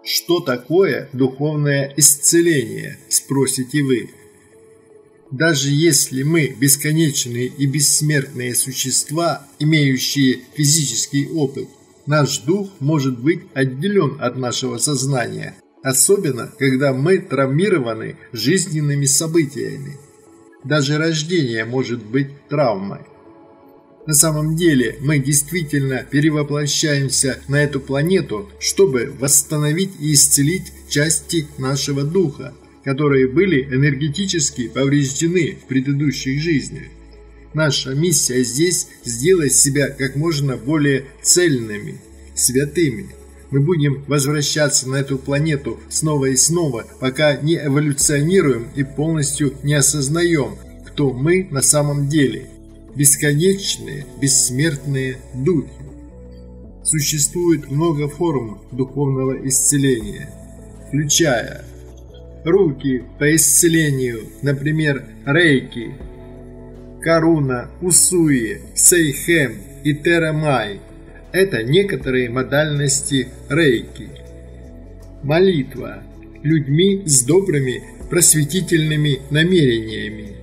Что такое духовное исцеление, спросите вы? Даже если мы бесконечные и бессмертные существа, имеющие физический опыт, наш дух может быть отделен от нашего сознания, особенно когда мы травмированы жизненными событиями. Даже рождение может быть травмой. На самом деле мы действительно перевоплощаемся на эту планету, чтобы восстановить и исцелить части нашего духа, которые были энергетически повреждены в предыдущих жизнях. Наша миссия здесь – сделать себя как можно более цельными, святыми. Мы будем возвращаться на эту планету снова и снова, пока не эволюционируем и полностью не осознаем, кто мы на самом деле. Бесконечные, бессмертные духи. Существует много форм духовного исцеления, включая руки по исцелению, например, рейки, каруна, усуи, сейхем и терамай. Это некоторые модальности рейки. Молитва людьми с добрыми просветительными намерениями.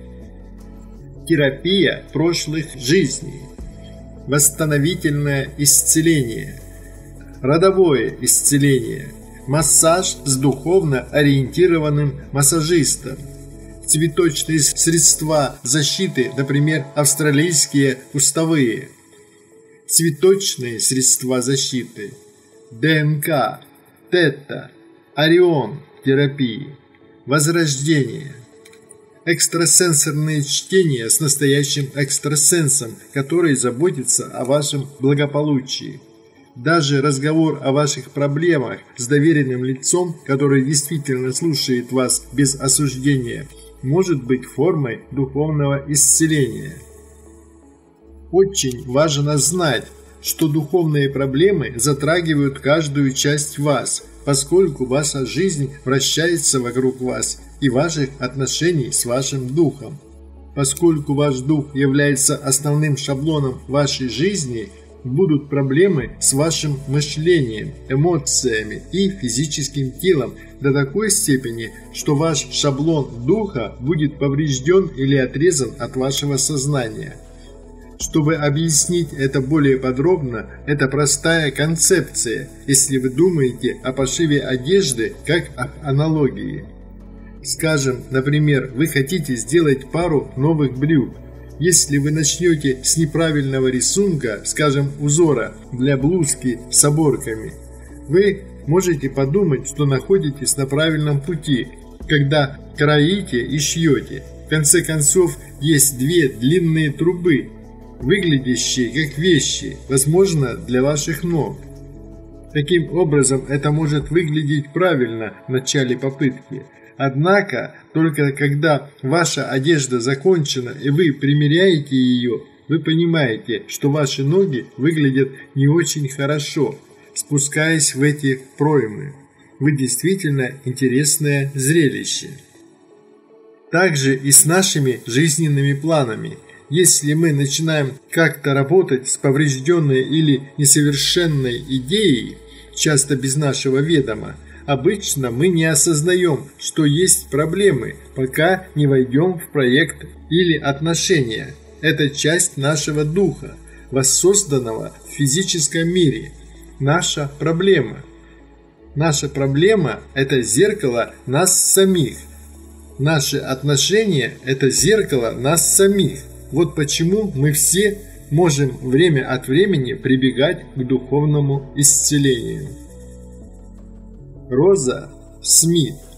Терапия прошлых жизней. Восстановительное исцеление. Родовое исцеление. Массаж с духовно ориентированным массажистом. Цветочные средства защиты, например, австралийские кустовые. Цветочные средства защиты. ДНК, тета, орион терапии. Возрождение. Экстрасенсорные чтения с настоящим экстрасенсом, который заботится о вашем благополучии. Даже разговор о ваших проблемах с доверенным лицом, который действительно слушает вас без осуждения, может быть формой духовного исцеления. Очень важно знать, что духовные проблемы затрагивают каждую часть вас, поскольку ваша жизнь вращается вокруг вас и ваших отношений с вашим духом. Поскольку ваш дух является основным шаблоном вашей жизни, будут проблемы с вашим мышлением, эмоциями и физическим телом до такой степени, что ваш шаблон духа будет поврежден или отрезан от вашего сознания. Чтобы объяснить это более подробно, это простая концепция, если вы думаете о пошиве одежды как об аналогии. Скажем, например, вы хотите сделать пару новых брюк. Если вы начнете с неправильного рисунка, скажем, узора для блузки с оборками, вы можете подумать, что находитесь на правильном пути, когда кроите и шьете. В конце концов, есть две длинные трубы, выглядящие как вещи, возможно, для ваших ног. Таким образом, это может выглядеть правильно в начале попытки. Однако, только когда ваша одежда закончена и вы примеряете ее, вы понимаете, что ваши ноги выглядят не очень хорошо, спускаясь в эти проймы. Вы действительно интересное зрелище. Также и с нашими жизненными планами. Если мы начинаем как-то работать с поврежденной или несовершенной идеей, часто без нашего ведома, обычно мы не осознаем, что есть проблемы, пока не войдем в проект или отношения. Это часть нашего духа, воссозданного в физическом мире. Наша проблема. Наша проблема – это зеркало нас самих. Наши отношения – это зеркало нас самих. Вот почему мы все можем время от времени прибегать к духовному исцелению. Роза Смит.